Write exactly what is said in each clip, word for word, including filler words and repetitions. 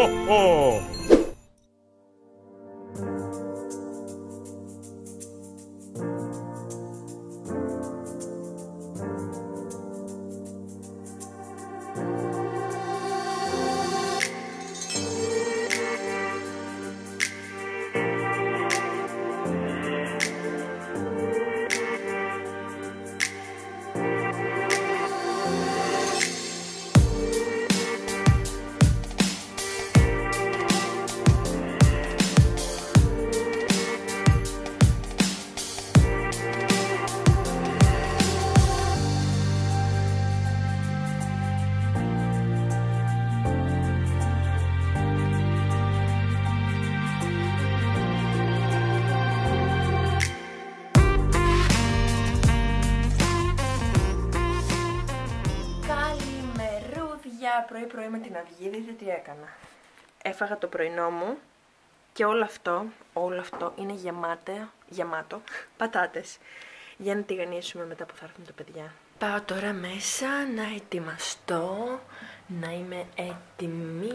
Πρωί-πρωί με την αυγή, δείτε τι έκανα. Έφαγα το πρωινό μου και όλο αυτό, όλο αυτό είναι γεμάτε, γεμάτο πατάτες. Για να τηγανίσουμε μετά που θα έρθουν τα παιδιά. Πάω τώρα μέσα να ετοιμαστώ, να είμαι έτοιμη,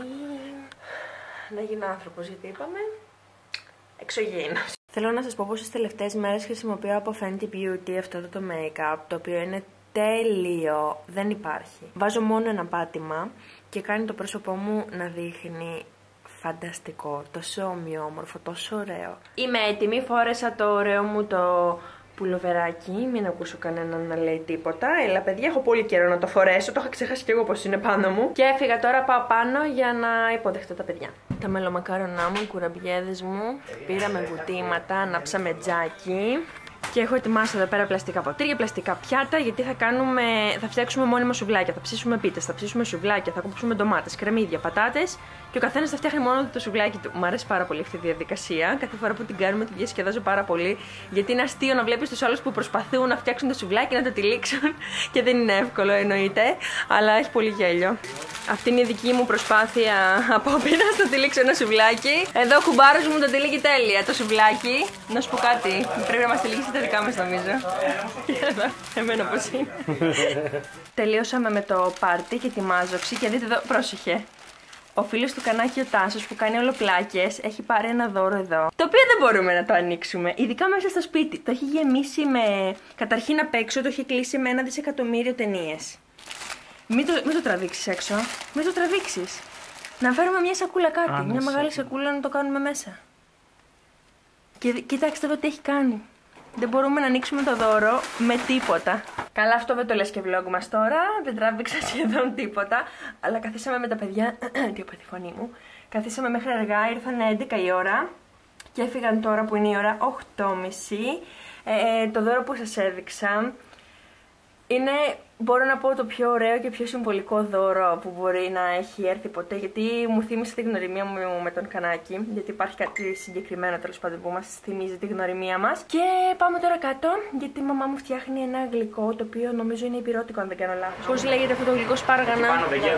να γίνω άνθρωπος, γιατί είπαμε εξωγήινος. Θέλω να σας πω πως τις τελευταίες μέρες χρησιμοποιώ από Fenty Beauty αυτό το make-up, το οποίο είναι τέλειο, δεν υπάρχει. Βάζω μόνο ένα πάτημα και κάνει το πρόσωπό μου να δείχνει φανταστικό, τόσο ομοιόμορφο, τόσο ωραίο. Είμαι έτοιμη, φόρεσα το ωραίο μου το πουλοβεράκι, μην ακούσω κανέναν να λέει τίποτα. Έλα παιδιά, έχω πολύ καιρό να το φορέσω, το είχα ξεχάσει κι εγώ πως είναι πάνω μου. Και έφυγα τώρα, πάω πάνω για να υποδεχτώ τα παιδιά. Τα μελομακάρονά μου, οι κουραμπιέδες μου, πήραμε βουτήματα, ανάψαμε τζάκι. Και έχω ετοιμάσει εδώ πέρα πλαστικά ποτήρια, πλαστικά πιάτα, γιατί θα, κάνουμε, θα φτιάξουμε μόνιμα σουβλάκια. Θα ψήσουμε πίτες, θα ψήσουμε σουβλάκια, θα κόψουμε ντομάτες, κρεμμύδια, πατάτες και ο καθένας θα φτιάχνει μόνο το σουβλάκι του. Μου αρέσει πάρα πολύ αυτή η διαδικασία. Κάθε φορά που την κάνουμε τη διασκεδάζω πάρα πολύ, γιατί είναι αστείο να βλέπεις τους άλλους που προσπαθούν να φτιάξουν το σουβλάκι, να το τυλίξουν και δεν είναι εύκολο εννοείται, αλλά έχει πολύ γέλιο. Αυτή είναι η δική μου προσπάθεια απόπειρα να τυλίξω ένα σουβλάκι. Εδώ ο κουμπάρος μου το τυλίγει τέλεια το σουβλάκι. Να σου πω κάτι, πρέπει να μας τυλίξει τα δικά μας νομίζω. Εδώ, εμένα πως είναι. Τελείωσαμε με το πάρτι και τη μάζοξη και δείτε εδώ, πρόσεχε. Ο φίλος του Κανάκη ο Τάσος που κάνει ολοπλάκες έχει πάρει ένα δώρο εδώ, το οποίο δεν μπορούμε να το ανοίξουμε, ειδικά μέσα στο σπίτι. Το έχει γεμίσει με, καταρχήν απ' έξω το έχει κλείσει με ένα δισεκατομμύριο ταινίες. Μην το, μην το τραβήξεις έξω, μην το τραβήξεις. Να φέρουμε μια σακούλα κάτι, Α, μια μεγάλη σακούλα να το κάνουμε μέσα. Και κοιτάξτε εδώ τι έχει κάνει. Δεν μπορούμε να ανοίξουμε το δώρο με τίποτα. Καλά, αυτό δεν το λες και vlog μας τώρα, δεν τράβηξα σχεδόν τίποτα. Αλλά καθίσαμε με τα παιδιά, τι είπα τη φωνή μου. Καθίσαμε μέχρι αργά, ήρθαν έντεκα η ώρα και έφυγαν τώρα που είναι η ώρα οκτώ και μισή. Ε, το δώρο που σας έδειξα είναι, μπορώ να πω, το πιο ωραίο και πιο συμβολικό δώρο που μπορεί να έχει έρθει ποτέ, γιατί μου θύμισε τη γνωριμία μου με τον Κανάκη, γιατί υπάρχει κάτι συγκεκριμένο τέλος πάντων που μας θυμίζει τη γνωριμία μας. Και πάμε τώρα κάτω, γιατί η μαμά μου φτιάχνει ένα γλυκό, το οποίο νομίζω είναι υπηρώτικο αν δεν κάνω λάθος. Πώς λέγεται αυτό το γλυκό, σπάργανα?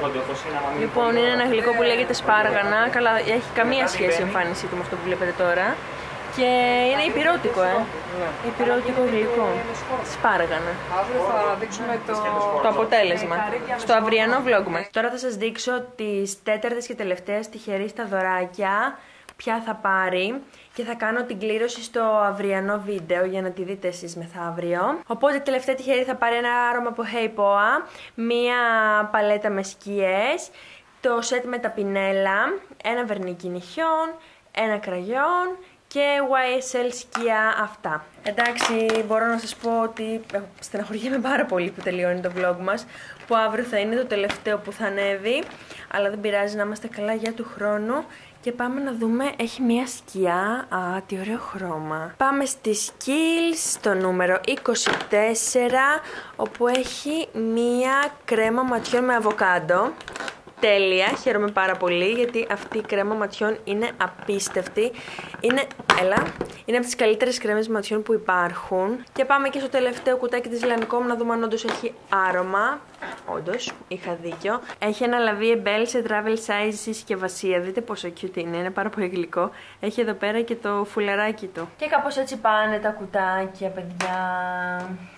Λοιπόν, είναι ένα γλυκό που λέγεται σπάργανα, καλά, έχει καμία σχέση η εμφάνισή του με αυτό που βλέπετε τώρα. Και είναι υπηρώτικο, ε. Ναι. Υπηρώτικο γλυκό. Σπάργανα. Αύριο θα δείξουμε το, το αποτέλεσμα στο αυριανό vlog μας. Τώρα θα σας δείξω τις τέταρτες και τελευταίες τυχεροί στα δωράκια, ποια θα πάρει, και θα κάνω την κλήρωση στο αυριανό βίντεο για να τη δείτε εσείς μεθαύριο. Οπότε η τελευταία τυχερή θα πάρει ένα άρωμα από Hey Poa, μία παλέτα με σκιές, το σετ με τα πινέλα, ένα βερνίκι νυχιών, ένα κραγιόν και γουάι ες ελ σκιά, αυτά. Εντάξει, μπορώ να σας πω ότι στεναχωριέμαι πάρα πολύ που τελειώνει το vlog μας, που αύριο θα είναι το τελευταίο που θα ανέβει, αλλά δεν πειράζει, να είμαστε καλά για του χρόνου. Και πάμε να δούμε, έχει μία σκιά, α, τι ωραίο χρώμα. Πάμε στη Skills, στο νούμερο είκοσι τέσσερα, όπου έχει μία κρέμα ματιών με αβοκάντο. Τέλεια, χαίρομαι πάρα πολύ γιατί αυτή η κρέμα ματιών είναι απίστευτη. Είναι, έλα, είναι από τις καλύτερες κρέμες ματιών που υπάρχουν. Και πάμε και στο τελευταίο κουτάκι της Lancome να δούμε αν όντως έχει άρωμα. Όντως, είχα δίκιο. Έχει ένα λαβί Bell σε travel size συσκευασία. Δείτε πόσο cute είναι, είναι πάρα πολύ γλυκό. Έχει εδώ πέρα και το φουλαράκι του. Και κάπως έτσι πάνε τα κουτάκια, παιδιά.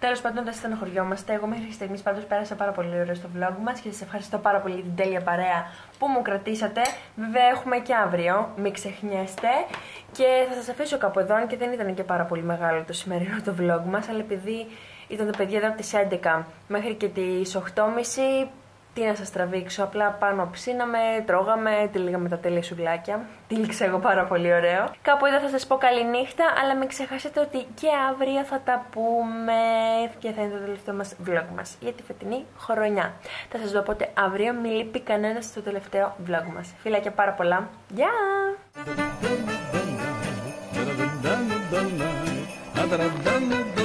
Τέλος πάντων, δεν στενοχωριόμαστε. Εγώ μέχρι στιγμής πάντως πέρασα πάρα πολύ ωραία στο vlog μας και σας ευχαριστώ πάρα πολύ για την τέλεια παρέα που μου κρατήσατε. Βέβαια, έχουμε και αύριο, μην ξεχνιέστε. Και θα σας αφήσω κάπου εδώ, και δεν ήταν και πάρα πολύ μεγάλο το σημερινό το vlog μας, αλλά επειδή ήταν τα παιδιά εδώ από τις έντεκα μέχρι και τις οκτώ και μισή. Τι να σας τραβήξω, απλά πάνω ψήναμε, τρώγαμε, τυλίγαμε τα τέλεια σουβλάκια. Τύλιξα εγώ πάρα πολύ ωραίο. Κάπου εδώ θα σας πω καληνύχτα, αλλά μην ξεχάσετε ότι και αύριο θα τα πούμε και θα είναι το τελευταίο μας vlog μας για τη φετινή χρονιά. Θα σας δω οπότε αύριο, μην λείπει κανένας στο τελευταίο vlog μας. Φιλάκια πάρα πολλά. Γεια! Yeah!